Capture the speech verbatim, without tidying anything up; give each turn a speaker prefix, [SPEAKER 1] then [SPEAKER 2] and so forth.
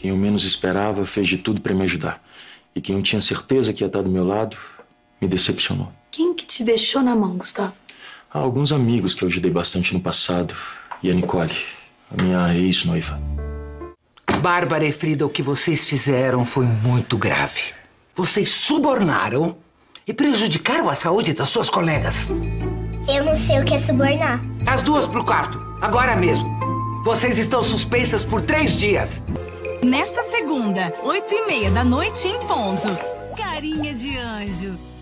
[SPEAKER 1] Quem eu menos esperava fez de tudo pra me ajudar. E quem eu tinha certeza que ia estar do meu lado, me decepcionou.
[SPEAKER 2] Quem que te deixou na mão, Gustavo?
[SPEAKER 1] Há alguns amigos que eu ajudei bastante no passado. E a Nicole, a minha ex-noiva.
[SPEAKER 3] Bárbara e Frida, o que vocês fizeram foi muito grave. Vocês subornaram e prejudicaram a saúde das suas colegas.
[SPEAKER 4] Eu não sei o que é subornar.
[SPEAKER 3] As duas pro quarto, agora mesmo. Vocês estão suspensas por três dias.
[SPEAKER 5] Nesta segunda, oito e meia da noite em ponto. Carinha de anjo.